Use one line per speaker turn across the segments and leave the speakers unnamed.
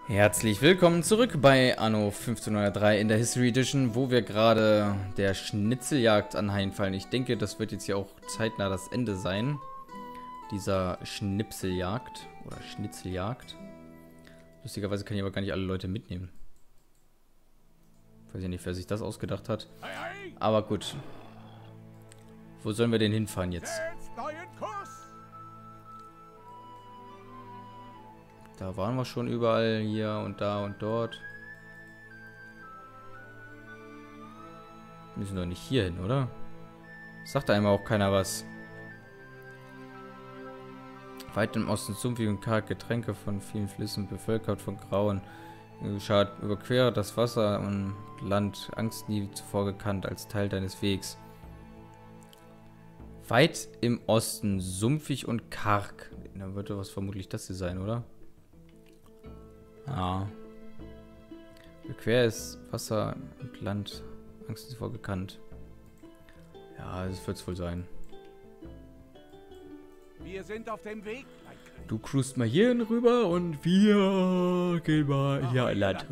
Herzlich willkommen zurück bei Anno 1503 in der History Edition, wo wir gerade der Schnitzeljagd anheimfallen. Ich denke, das wird jetzt hier auch zeitnah das Ende sein, dieser Schnipseljagd oder Schnitzeljagd. Lustigerweise kann ich aber gar nicht alle Leute mitnehmen. Ich weiß ja nicht, wer sich das ausgedacht hat. Aber gut. Wo sollen wir denn hinfahren jetzt? Da waren wir schon überall, hier und da und dort. Wir müssen doch nicht hier hin, oder? Sagt einmal auch keiner was. Weit im Osten sumpfig und karg, Getränke von vielen Flüssen, bevölkert von Grauen. Überquere das Wasser und Land, Angst nie zuvor gekannt, als Teil deines Wegs. Weit im Osten, sumpfig und karg. Dann wird doch was vermutlich das hier sein, oder? Ja. Überquer ist Wasser und Land. Angst ist vorgekannt. Ja, das wird es wohl sein.
Wir sind auf dem Weg.
Du cruist mal hier hin rüber und wir gehen mal hier an Land.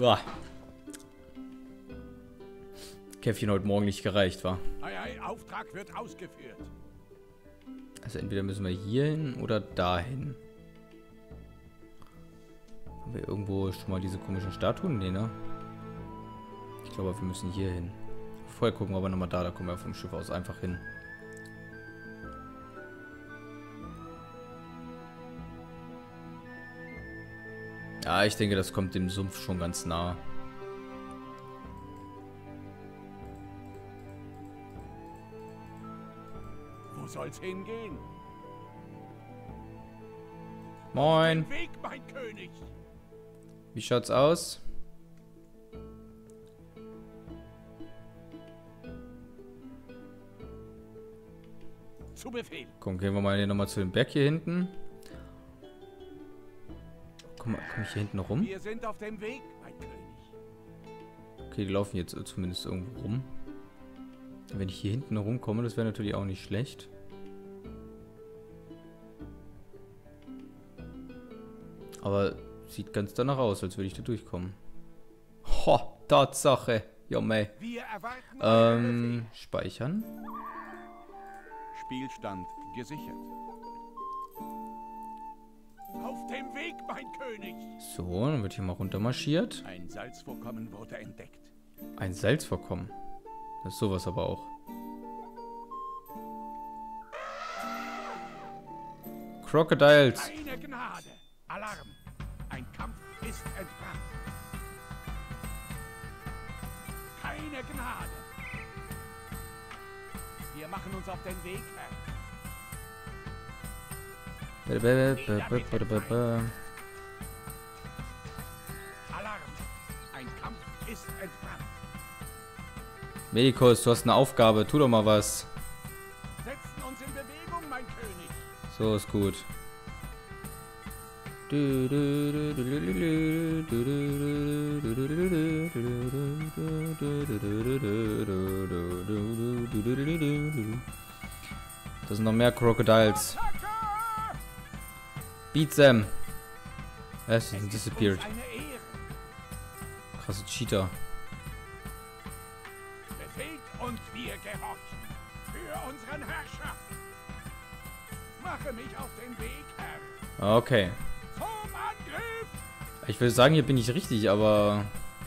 Käffchen heute Morgen nicht gereicht, war.
Auftrag wird ausgeführt.
Also entweder müssen wir hier hin oder dahin. Haben wir irgendwo schon mal diese komischen Statuen? Nee, ne? Ich glaube, wir müssen hier hin. Vorher gucken wir aber nochmal da. Da kommen wir vom Schiff aus einfach hin. Ja, ich denke, das kommt dem Sumpf schon ganz nah.
Wo soll's hingehen?
Moin.
Weg, mein König.
Wie schaut's aus?
Zu Befehl.
Komm, gehen wir mal hier nochmal zu dem Berg hier hinten. Komm ich hier hinten rum?
Wir sind auf dem Weg, mein König.
Okay, die laufen jetzt zumindest irgendwo rum. Wenn ich hier hinten rumkomme, das wäre natürlich auch nicht schlecht. Aber sieht ganz danach aus, als würde ich da durchkommen. Ho, Tatsache. Jomme.
Wir erwarten
speichern.
Spielstand gesichert. Auf dem Weg, mein König.
So, dann wird hier mal runter marschiert.
Ein Salzvorkommen wurde entdeckt.
Ein Salzvorkommen. Das ist sowas aber auch. Crocodiles.
Keine Gnade. Alarm. Ein Kampf ist entbrannt. Keine Gnade. Wir machen uns auf den Weg, Herr. Alarm. Ein Kampf ist entbrannt.
Medikus, du hast eine Aufgabe. Tu doch mal was.
Setzen uns in Bewegung, mein König.
So ist gut. Das sind noch mehr Crocodiles. Beat them. Es ist disappeared. Krasse Cheater.
Befehlt und wir gehorchen. Für unseren Herrscher. Mache mich auf den Weg, Herr.
Okay.
Zum Angriff.
Ich würde sagen, hier bin ich richtig, aber...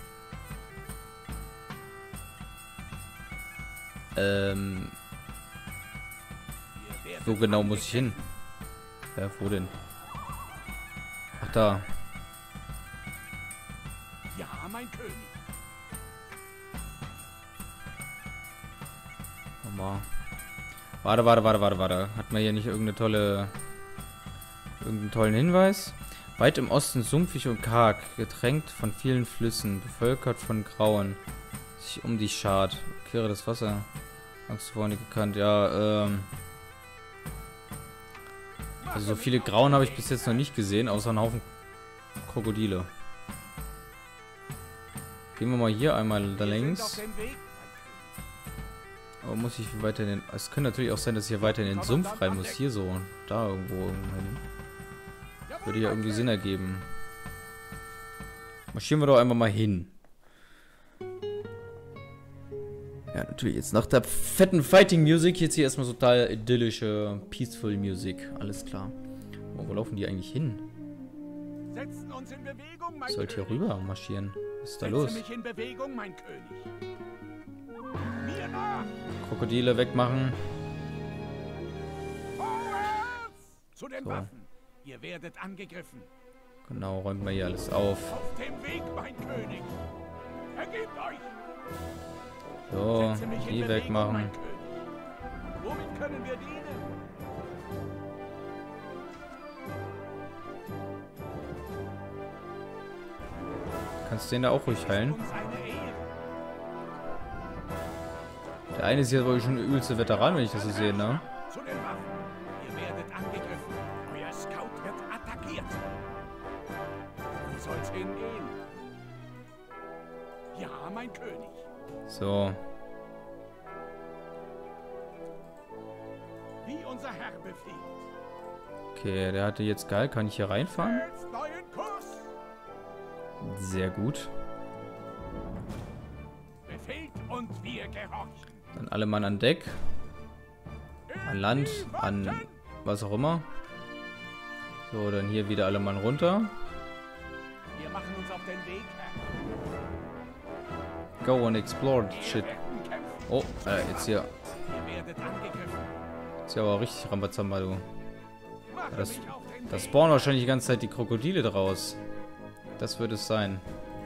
Wo genau muss ich hin? Ja, wo denn? Ach, da.
Ja, mein König.
Mal. Warte. Hat man hier nicht irgendeinen tollen Hinweis? Weit im Osten sumpfig und karg, getränkt von vielen Flüssen, bevölkert von Grauen. Sich um dich schart. Quere das Wasser. Angst vorne gekannt. Ja, also so viele Grauen habe ich bis jetzt noch nicht gesehen, außer einen Haufen Krokodile. Gehen wir mal hier einmal da längs. Aber muss ich weiter in den... Es könnte natürlich auch sein, dass ich hier weiter in den Sumpf rein muss. Hier so. Da irgendwo hin. Würde ja irgendwie Sinn ergeben. Marschieren wir doch einfach mal hin. Ja, natürlich jetzt nach der fetten Fighting Music jetzt hier erstmal total idyllische, peaceful Musik. Alles klar. Oh, wo laufen die eigentlich hin?
Setzen uns in Bewegung, mein
Ich sollte hier
König.
rüber marschieren. Was ist da
Setze
los?
mich in Bewegung, mein König. Mir nach!
Krokodile wegmachen.
Vorwärts! Zu den
So.
Waffen! Ihr werdet angegriffen.
Genau, räumt mal hier alles auf.
Auf dem Weg, mein König! Ergebt euch!
So,
Setze mich in
die
Bewegung,
wegmachen.
mein König. Womit können wir dienen?
Kannst den da auch ruhig heilen.
Uns eine Ehre.
Der eine ist ja wohl schon der übelste Veteran, wenn ich das so sehe, ne?
Zu den Waffen! Ihr werdet angegriffen. Euer Scout wird attackiert. Wo soll's hingehen? Ja, mein König.
So,
Wie unser Herr befiehlt.
okay, der hatte jetzt geil. Kann ich hier reinfahren?
Jetzt neuen Kurs.
Sehr gut.
Befehlt und wir gehorchen.
Dann alle Mann an Deck. An Land, an was auch immer. So, dann hier wieder alle Mann runter.
Wir machen uns auf den Weg, Herr.
Go and explore the shit.
Wir werden kämpfen.
Oh, jetzt hier.
Ihr werdet angegriffen.
Ist ja aber richtig Rambazamba, du.
Mache
Das-
mich auf den
Da
Weg.
spawnen wahrscheinlich die ganze Zeit die Krokodile draus. Das wird es sein.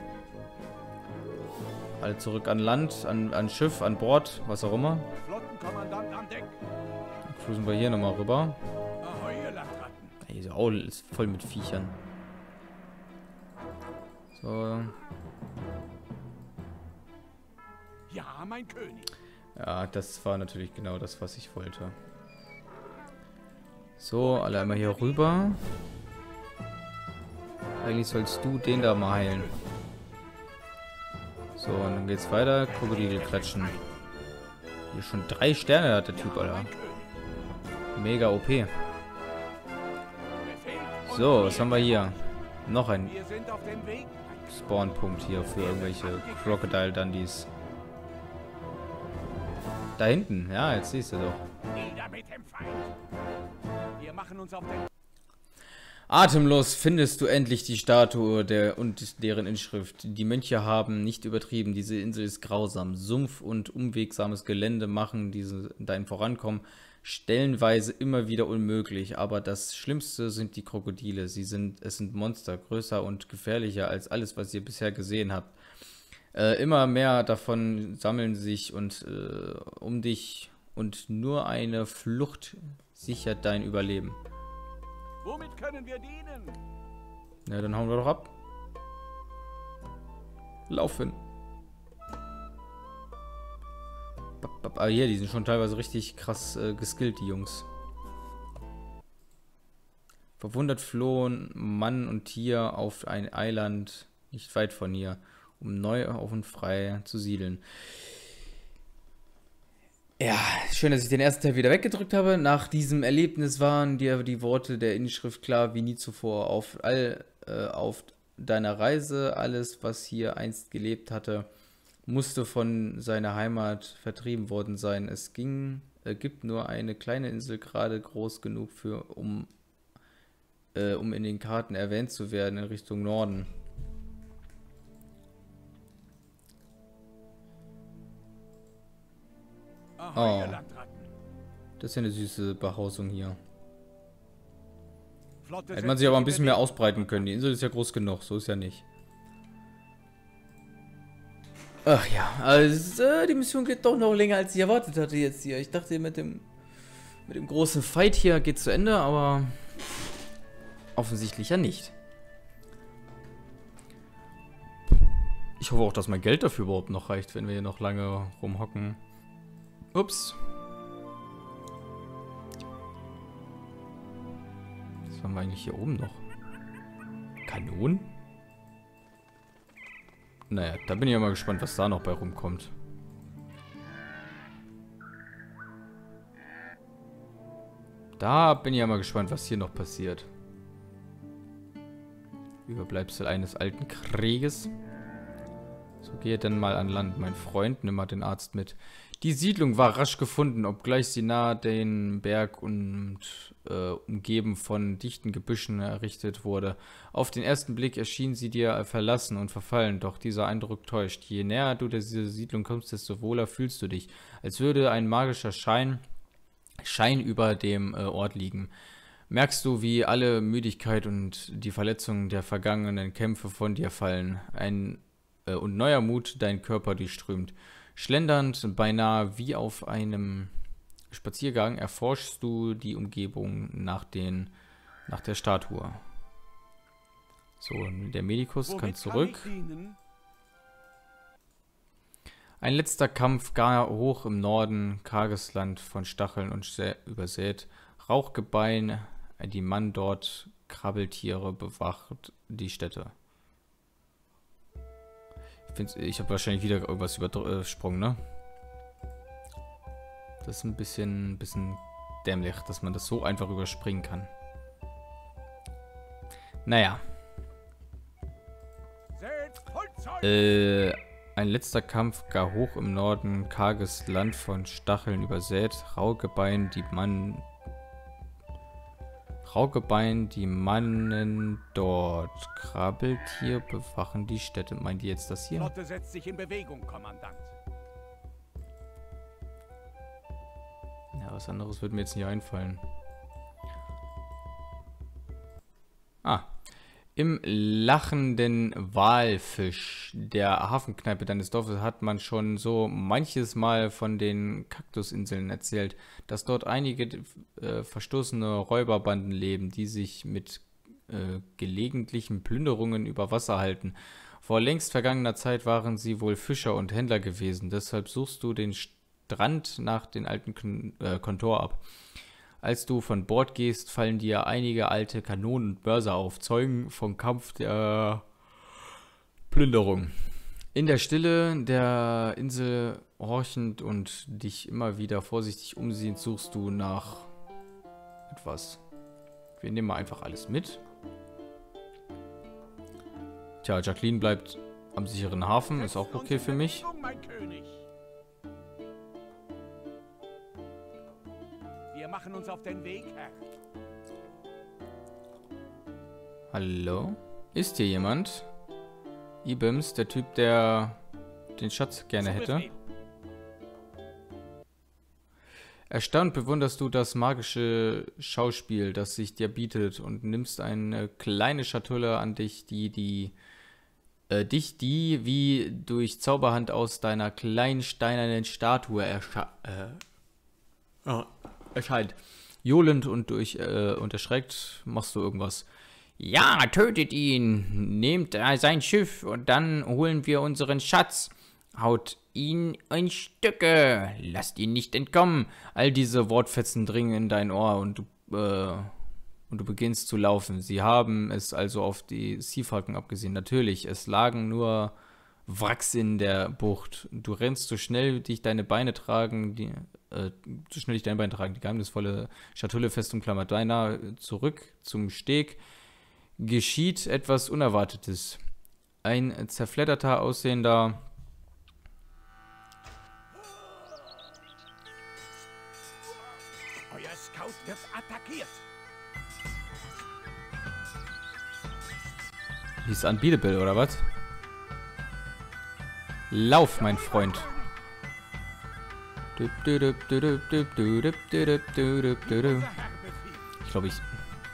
Alle zurück an Land, an Schiff, an Bord, was auch immer.
Flottenkommandant an Deck.
Dann cruisen wir hier nochmal rüber.
Ahoi, ihr Landratten.
Ey, diese Aul ist voll mit Viechern. So.
Ja, mein König.
Ja, das war natürlich genau das, was ich wollte. So, alle einmal hier rüber. Eigentlich sollst du den da mal heilen. So, und dann geht's weiter. Krokodile klatschen. Hier schon 3 Sterne hat der Typ, Alter.
Mein König.
Mega OP.
Befehlt und
So, was haben wir hier? Noch ein
Wir sind auf dem Weg.
Spawnpunkt hier für irgendwelche Crocodile Dundies. Da hinten, ja, jetzt siehst du doch.
Nieder mit dem Feind. Wir machen uns auf den
Atemlos findest du endlich die Statue und deren Inschrift. Die Mönche haben nicht übertrieben. Diese Insel ist grausam. Sumpf und unwegsames Gelände machen dein Vorankommen stellenweise immer wieder unmöglich. Aber das Schlimmste sind die Krokodile. Es sind Monster, größer und gefährlicher als alles, was ihr bisher gesehen habt. Immer mehr davon sammeln sich um dich und nur eine Flucht sichert dein Überleben.
Womit können wir dienen?
Ja, dann hauen wir doch ab. Laufen. Ah, hier, die sind schon teilweise richtig krass geskillt, die Jungs. Verwundert flohen Mann und Tier auf ein Eiland nicht weit von hier, um neu auf und frei zu siedeln. Ja, schön, dass ich den ersten Teil wieder weggedrückt habe. Nach diesem Erlebnis waren dir die Worte der Inschrift klar wie nie zuvor. Auf deiner Reise, alles, was hier einst gelebt hatte, musste von seiner Heimat vertrieben worden sein. Es gibt nur eine kleine Insel, gerade groß genug um in den Karten erwähnt zu werden, in Richtung Norden.
Ahoi, ihr
Oh.
Landratten.
Das ist ja eine süße Behausung hier.
Flotte
Hätte man sich aber ein bisschen mehr ausbreiten können. Die Insel ist ja groß genug, so ist ja nicht. Ach ja, also die Mission geht doch noch länger, als ich erwartet hatte jetzt hier. Ich dachte, mit dem großen Fight hier geht's zu Ende, aber offensichtlich ja nicht. Ich hoffe auch, dass mein Geld dafür überhaupt noch reicht, wenn wir hier noch lange rumhocken. Ups. Was haben wir eigentlich hier oben noch? Kanonen? Naja, da bin ich ja mal gespannt, was da noch bei rumkommt. Da bin ich ja mal gespannt, was hier noch passiert. Überbleibsel eines alten Krieges. So, gehe dann mal an Land, mein Freund, nimm mal den Arzt mit. Die Siedlung war rasch gefunden, obgleich sie nahe den Berg und umgeben von dichten Gebüschen errichtet wurde. Auf den ersten Blick erschien sie dir verlassen und verfallen, doch dieser Eindruck täuscht. Je näher du dieser Siedlung kommst, desto wohler fühlst du dich, als würde ein magischer Schein über dem Ort liegen. Merkst du, wie alle Müdigkeit und die Verletzungen der vergangenen Kämpfe von dir fallen, und neuer Mut deinen Körper durchströmt. Schlendernd, beinahe wie auf einem Spaziergang, erforschst du die Umgebung nach der Statue. So, der Medikus kann zurück. Ein letzter Kampf gar hoch im Norden, karges Land von Stacheln und übersät. Rauchgebein, die Mann dort, Krabbeltiere bewacht die Städte. Ich habe wahrscheinlich wieder irgendwas übersprungen, ne? Das ist ein bisschen dämlich, dass man das so einfach überspringen kann. Naja. Ein letzter Kampf gar hoch im Norden, karges Land von Stacheln übersät, Rauchgebein, die Mannen dort. Krabbeltier bewachen die Städte. Meint ihr jetzt das hier?
Flotte setzt sich in Bewegung, Kommandant.
Ja, was anderes würde mir jetzt nicht einfallen. Ah. Im lachenden Walfisch, der Hafenkneipe deines Dorfes, hat man schon so manches Mal von den Kaktusinseln erzählt, dass dort einige verstoßene Räuberbanden leben, die sich mit gelegentlichen Plünderungen über Wasser halten. Vor längst vergangener Zeit waren sie wohl Fischer und Händler gewesen, deshalb suchst du den Strand nach den alten Kontor ab. Als du von Bord gehst, fallen dir einige alte Kanonen und Mörser auf, Zeugen vom Kampf der Plünderung. In der Stille der Insel horchend und dich immer wieder vorsichtig umsehend, suchst du nach etwas. Wir nehmen mal einfach alles mit. Tja, Jacqueline bleibt am sicheren Hafen, ist auch okay für mich.
Wir machen uns auf den Weg, Herr.
Hallo? Ist hier jemand? Ibims, der Typ, der den Schatz gerne hätte. Erstaunt bewunderst du das magische Schauspiel, das sich dir bietet, und nimmst eine kleine Schatulle an dich, die wie durch Zauberhand aus deiner kleinen steinernen Statue erscheint. Johlend und erschreckt machst du irgendwas. Ja, tötet ihn, nehmt sein Schiff und dann holen wir unseren Schatz. Haut ihn in Stücke, lasst ihn nicht entkommen. All diese Wortfetzen dringen in dein Ohr und du beginnst zu laufen. Sie haben es also auf die Sea Falcon abgesehen. Natürlich, es lagen nur Wracks in der Bucht. Du rennst so schnell dich deine Beine tragen, die geheimnisvolle Schatulle fest umklammert. Beinahe zurück zum Steg geschieht etwas Unerwartetes. Ein zerfledderter aussehender
Euer Scout wird attackiert.
Hieß Unbeatable, oder was? Lauf, mein Freund. Ich glaube, ich...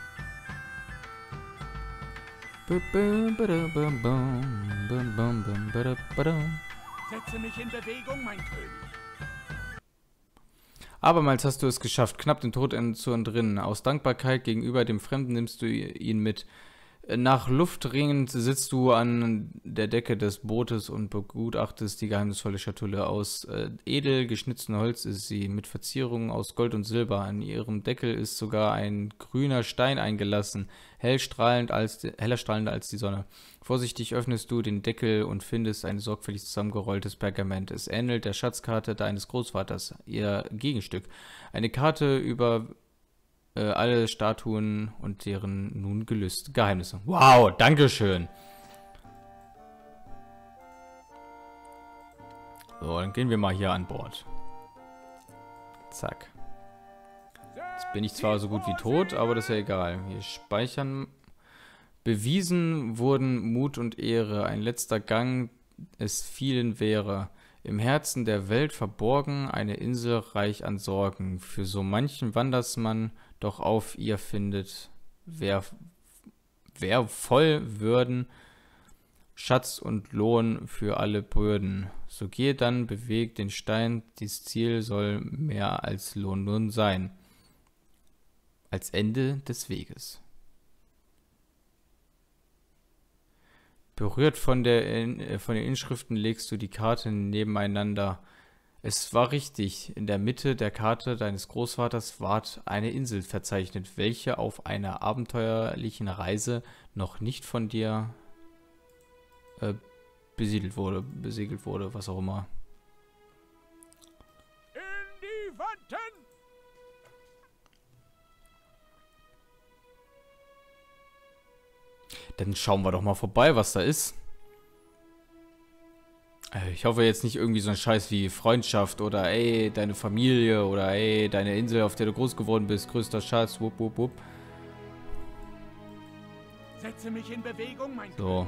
Setze mich in Bewegung, mein König.
Abermals hast du es geschafft, knapp den Tod zu entrinnen. Aus Dankbarkeit gegenüber dem Fremden nimmst du ihn mit. Nach Luft ringend sitzt du an der Decke des Bootes und begutachtest die geheimnisvolle Schatulle. Aus edel geschnitztem Holz ist sie, mit Verzierungen aus Gold und Silber. An ihrem Deckel ist sogar ein grüner Stein eingelassen, heller strahlend als die Sonne. Vorsichtig öffnest du den Deckel und findest ein sorgfältig zusammengerolltes Pergament. Es ähnelt der Schatzkarte deines Großvaters, ihr Gegenstück. Eine Karte über alle Statuen und deren nun gelöste Geheimnisse. Wow, dankeschön. So, dann gehen wir mal hier an Bord. Zack. Jetzt bin ich zwar so gut wie tot, aber das ist ja egal. Wir speichern. Bewiesen wurden Mut und Ehre. Ein letzter Gang es vielen wäre. Im Herzen der Welt verborgen, eine Insel reich an Sorgen. Für so manchen Wandersmann doch auf ihr findet, wer voll Würden, Schatz und Lohn für alle Bürden. So gehe dann, bewegt den Stein, dies Ziel soll mehr als Lohn nun sein. Als Ende des Weges. Berührt von den Inschriften legst du die Karten nebeneinander. Es war richtig, in der Mitte der Karte deines Großvaters ward eine Insel verzeichnet, welche auf einer abenteuerlichen Reise noch nicht von dir besegelt wurde, was auch immer.
In die Watten!
Dann schauen wir doch mal vorbei, was da ist. Ich hoffe jetzt nicht irgendwie so ein Scheiß wie Freundschaft oder ey, deine Familie oder ey, deine Insel, auf der du groß geworden bist, größter Schatz, wupp, wupp, wupp.
Setze mich in Bewegung, mein
So.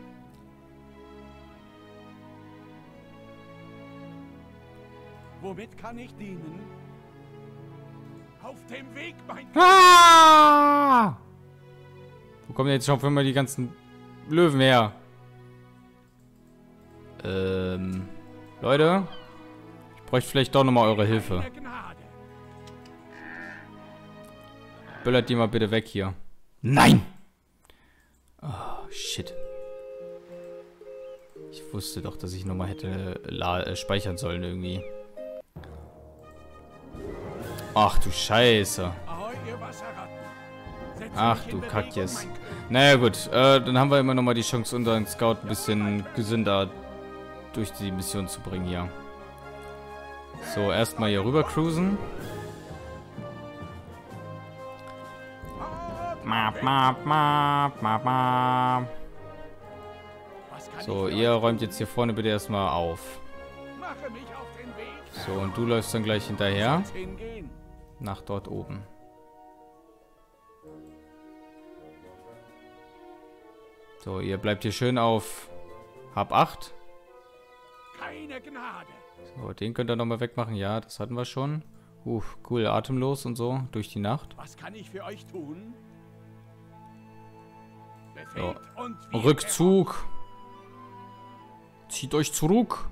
Womit kann ich dienen? Auf dem Weg, mein
Ah! Wo kommen jetzt schon immer die ganzen Löwen her? Leute, ich bräuchte vielleicht doch nochmal eure Hilfe. Böllert die mal bitte weg hier. Nein! Oh, shit. Ich wusste doch, dass ich nochmal hätte speichern sollen irgendwie. Ach du Scheiße. Ach du Kackjes. Naja gut, dann haben wir immer nochmal die Chance, unseren Scout ein bisschen gesünder durch die Mission zu bringen hier. So, erstmal hier rüber cruisen. So, ihr räumt jetzt hier vorne bitte erstmal auf. So, und du läufst dann gleich hinterher. Nach dort oben. So, ihr bleibt hier schön auf Hab 8.
Keine Gnade.
So, den könnt ihr nochmal wegmachen. Ja, das hatten wir schon. Cool, atemlos und so durch die Nacht.
Was kann ich für euch tun?
So. Rückzug. Zieht euch zurück.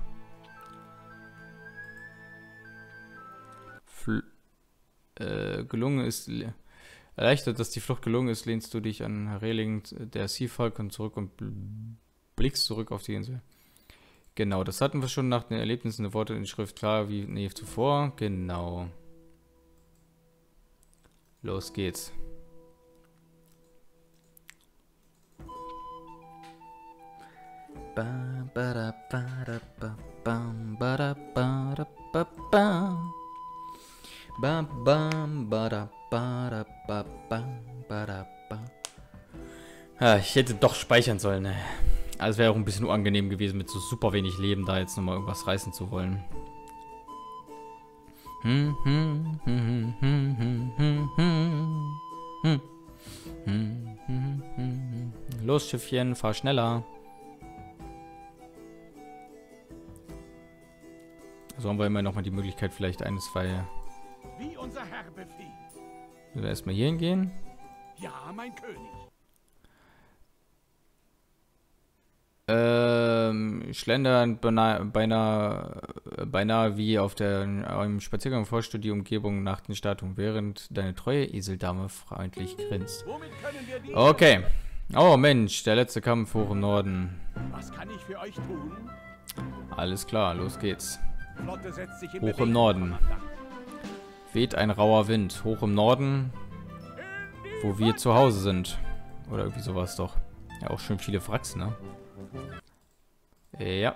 Gelungen ist... Erleichtert, dass die Flucht gelungen ist, lehnst du dich an Reling der Sea Falcon zurück und blickst zurück auf die Insel. Genau, das hatten wir schon nach den Erlebnissen der Worte in Schrift klar wie nie zuvor. Genau. Los geht's. Ja, ich hätte doch speichern sollen. Ne? Also wäre auch ein bisschen unangenehm gewesen, mit so super wenig Leben da jetzt nochmal irgendwas reißen zu wollen. Los, Schiffchen, fahr schneller. So haben wir immer noch mal die Möglichkeit, vielleicht ein, zwei...
Wie unser Herr befiehlt.
Müssen wir erstmal hier hingehen?
Ja, mein König.
Schlendern beinahe wie auf einem Spaziergang forscht du die Umgebung nach den Statuen, während deine treue Eseldame freundlich grinst.
Womit können wir dienen?
Okay. Oh Mensch, der letzte Kampf hoch im Norden.
Was kann ich für euch tun?
Alles klar, los geht's.
Flotte setzt sich in
Hoch
Bewegung,
im Norden.
Kommandant.
Weht ein rauer Wind. Hoch im Norden, wo wir zu Hause sind. Oder irgendwie sowas doch. Ja, auch schön viele Wracks, ne? Ja.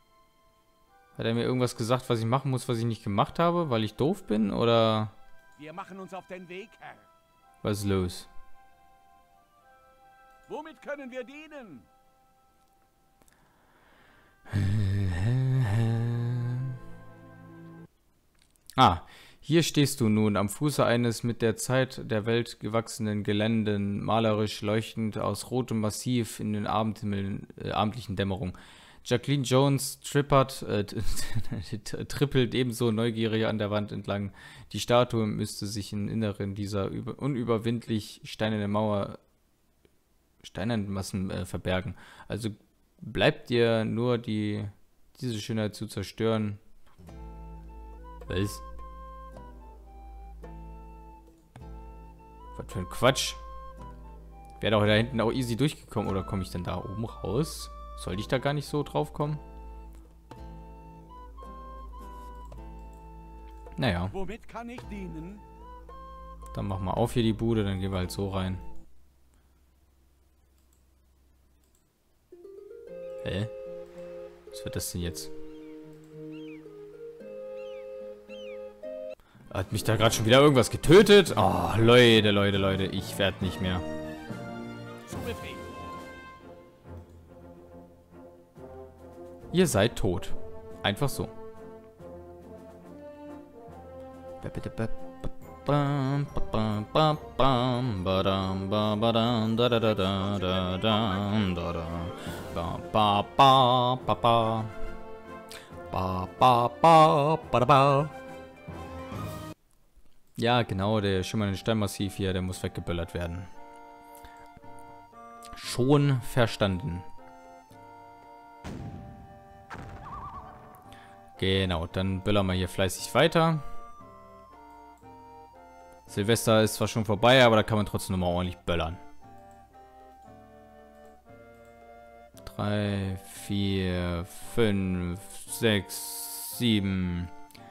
Hat er mir irgendwas gesagt, was ich machen muss, was ich nicht gemacht habe, weil ich doof bin? Oder
Wir machen uns auf den Weg, Herr.
was ist los?
Womit können wir dienen?
Ah, hier stehst du nun am Fuße eines mit der Zeit der Welt gewachsenen Geländen, malerisch leuchtend aus rotem Massiv in den abendlichen Dämmerung. Jacqueline Jones trippelt ebenso neugierig an der Wand entlang. Die Statue müsste sich im Inneren dieser unüberwindlich steinernen Massen verbergen. Also bleibt dir nur diese Schönheit zu zerstören. Was? Was für ein Quatsch. Wäre doch da hinten auch easy durchgekommen. Oder komme ich denn da oben raus? Sollte ich da gar nicht so drauf kommen? Naja.
Womit kann ich dienen?
Dann mach mal auf hier die Bude, dann gehen wir halt so rein. Hä? Was wird das denn jetzt? Hat mich da gerade schon wieder irgendwas getötet? Oh, Leute, ich werde nicht mehr.
Zu Befehl.
Ihr seid tot. Einfach so. Ja, genau, der schimmernde Steinmassiv hier, der muss weggeböllert werden. Schon verstanden. Genau, dann böllern wir hier fleißig weiter. Silvester ist zwar schon vorbei, aber da kann man trotzdem nochmal ordentlich böllern. 3, 4, 5, 6, 7.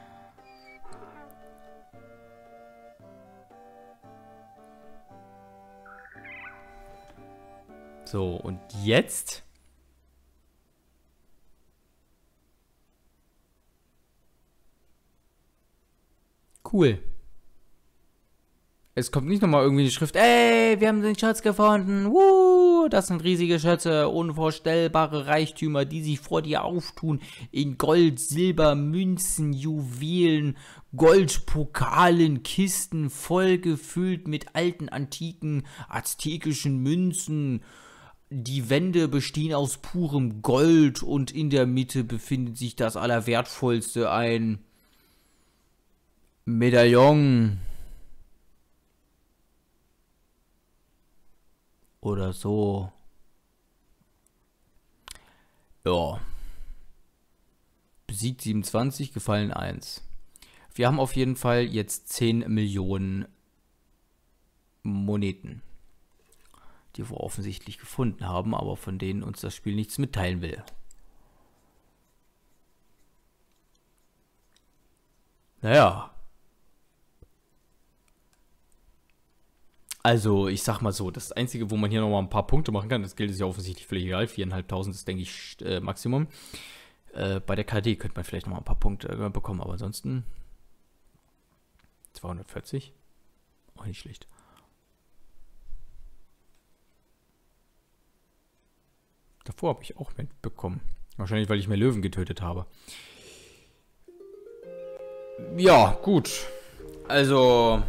So, und jetzt? Cool. Es kommt nicht nochmal irgendwie eine Schrift, ey, wir haben den Schatz gefunden, das sind riesige Schätze, unvorstellbare Reichtümer, die sich vor dir auftun, in Gold, Silber, Münzen, Juwelen, Goldpokalen, Kisten, voll gefüllt mit alten, antiken, aztekischen Münzen. Die Wände bestehen aus purem Gold und in der Mitte befindet sich das Allerwertvollste, ein Medaillon. Oder so. Ja. Besiegt 27, gefallen 1. Wir haben auf jeden Fall jetzt 10 Millionen Moneten, die wir offensichtlich gefunden haben, aber von denen uns das Spiel nichts mitteilen will. Naja. Also, ich sag mal so, das Einzige, wo man hier nochmal ein paar Punkte machen kann, das Geld ist ja offensichtlich völlig egal, 4.500 ist, denke ich, Maximum. Bei der KD könnte man vielleicht nochmal ein paar Punkte bekommen, aber ansonsten 240, auch nicht schlecht. Davor habe ich auch mitbekommen. Wahrscheinlich, weil ich mehr Löwen getötet habe. Ja, gut. Also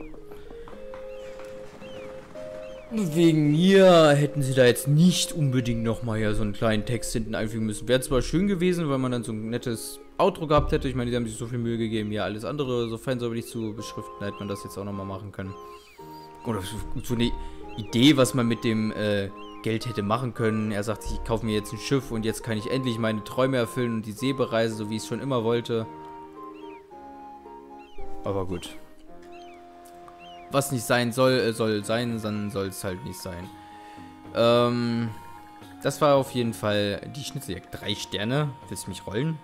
wegen mir hätten sie da jetzt nicht unbedingt nochmal ja so einen kleinen Text hinten einfügen müssen. Wäre zwar schön gewesen, weil man dann so ein nettes Outro gehabt hätte. Ich meine, die haben sich so viel Mühe gegeben, ja alles andere so feinsäuberlich zu beschriften, da hätte man das jetzt auch nochmal machen können. Oder so eine Idee, was man mit dem Geld hätte machen können. Er sagt, ich kaufe mir jetzt ein Schiff und jetzt kann ich endlich meine Träume erfüllen und die See bereisen, so wie ich es schon immer wollte. Aber gut. Was nicht sein soll, soll sein, dann soll es halt nicht sein. Das war auf jeden Fall die Schnitzeljagd. 3 Sterne. Willst du mich rollen?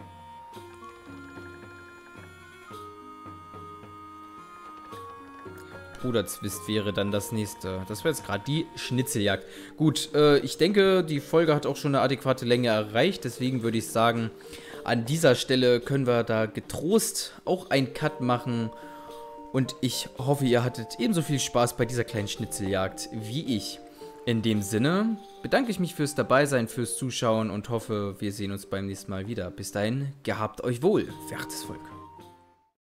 Bruderzwist wäre dann das nächste. Das wäre jetzt gerade die Schnitzeljagd. Gut, ich denke, die Folge hat auch schon eine adäquate Länge erreicht. Deswegen würde ich sagen, an dieser Stelle können wir da getrost auch einen Cut machen. Und ich hoffe, ihr hattet ebenso viel Spaß bei dieser kleinen Schnitzeljagd wie ich. In dem Sinne bedanke ich mich fürs Dabeisein, fürs Zuschauen und hoffe, wir sehen uns beim nächsten Mal wieder. Bis dahin, gehabt euch wohl, wertes Volk.